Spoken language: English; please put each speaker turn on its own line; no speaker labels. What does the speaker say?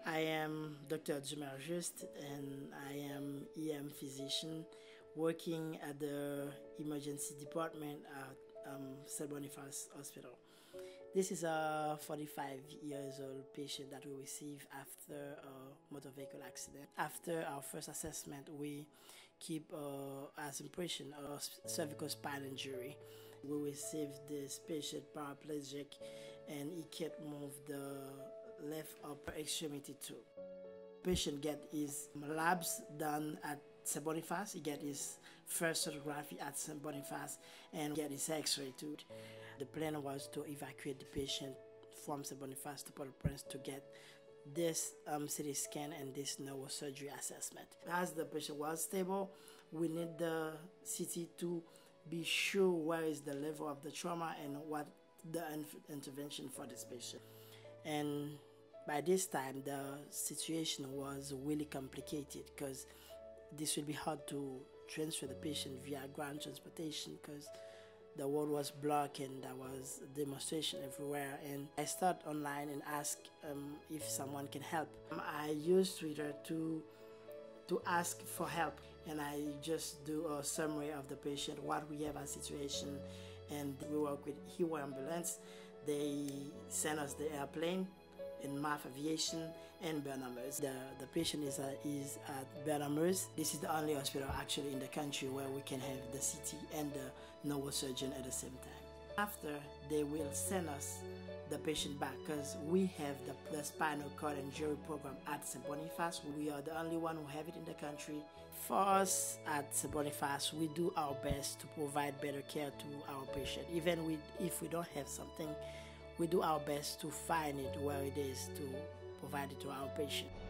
I am Dr. Jumer Just, and I am EM physician working at the emergency department at St. Boniface Hospital. This is a 45 years old patient that we received after a motor vehicle accident. After our first assessment, we keep as impression a cervical spine injury. We received this patient paraplegic and he can't move the left upper extremity too. Patient get his labs done at St. Boniface. He get his first sonography at St. Boniface and get his x-ray too. The plan was to evacuate the patient from St. Boniface to Port-au-Prince to get this CT scan and this neurosurgery assessment. As the patient was stable, we need the CT to be sure where is the level of the trauma and what the intervention for this patient. And by this time, the situation was really complicated because this would be hard to transfer the patient via ground transportation because the road was blocked and there was demonstration everywhere. And I started online and asked if someone can help. I used Twitter to ask for help, and I just do a summary of the patient, what we have as situation, and we work with Hero Ambulance. They send us the airplane in MAF Aviation and Bernamers. The patient is at Bernamers. This is the only hospital actually in the country where we can have the CT and the neurosurgeon at the same time. After, they will send us the patient back because we have the spinal cord injury program at St. Boniface. We are the only one who have it in the country. For us at St. Boniface, we do our best to provide better care to our patient. Even if we don't have something, we do our best to find it where it is to provide it to our patient.